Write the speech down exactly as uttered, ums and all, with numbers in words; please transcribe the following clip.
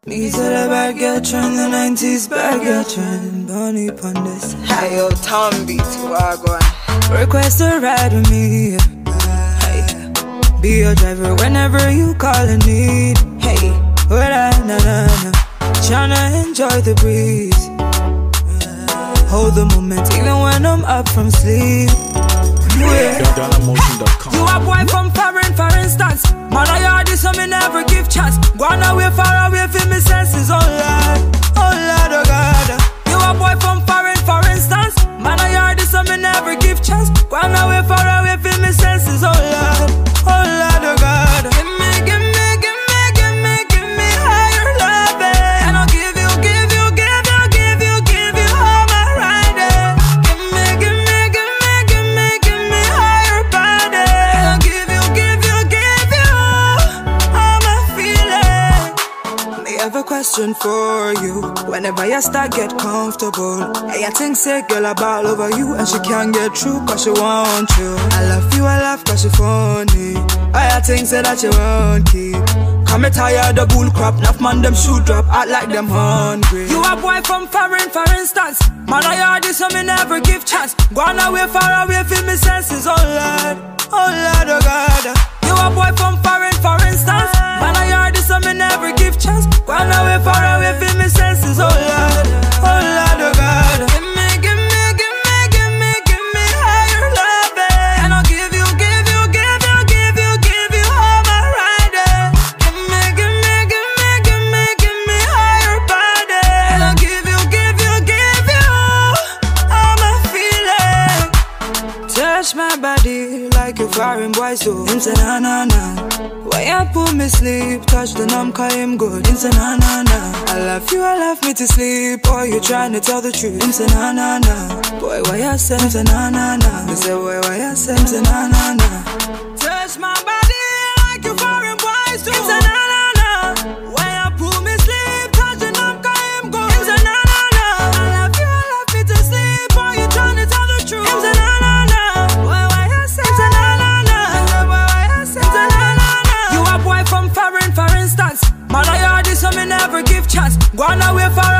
Me to the bad girl trend, the nineties bad girl trend. Bunny pon this. Hey yo, Tom beats, wagwan. Request to ride with me. Hey, be your driver whenever you call and need. Hey, well I na na na, tryna enjoy the breeze. Hold the moment even when I'm up from sleep. Yeah. You a boy from foreign, for instance. Man, I heard this, so me never give chance. Gone away, far away, feel me senses. Oh Lord, oh Lord, oh God. You a boy from foreign, for instance. Man, I heard this, so me never give chance. Gone away, far away, feel me senses. Oh Lord, oh Lord, oh God. Give me, give me, give me, give me, give me higher loving. And I'll give you, give you, give you, give you, give you all my riding. Give me, give me, give me, give me, give me higher body. And I'll give you, give you, give you all my feeling. Me have a question for you. Whenever you start get comfortable, hey, I think say girl I ball over you and she can't get through cause she want you. I love you, I laugh cause she funny. I think say that you won't keep. Come me tired of bull crap, enough man them shoot drop, act like them hungry. You a boy from foreign, for instance. Man I heard this so me never give chance. Gone away, far away, feel me senses. Oh Lord, oh Lord, oh God. You a boy from foreign, for instance. Man I heard this so me never give chance. Gone away, far away, feel me senses. Oh Lord, oh Lord, oh God. Give me, give me, give me, give me, give me higher loving. And I'll give you, give you, give you, give you, give you all my riding. Give me, give me, give me, give me, give me higher body. And I'll give you, give you, give you all my feeling. Touch my body like a foreign boy, so into na na na. Why you put me sleep, touch the numb, call him good, into na na na. I love you, I love me to sleep, boy you trying to tell the truth, into na na na. Boy why you say into na na na, me say boy why you say into na na na. Touch my body like you foreign boys do, into na na na. Why you put me sleep, touch the numb, call him good, into na na na. I love you, I love me to sleep, boy you trying to tell the truth, into na na na. Boy why you say into na na na, boy why you say into na na na. You a boy from foreign, for instance. Man I heard this so me never give chance. Gone away, far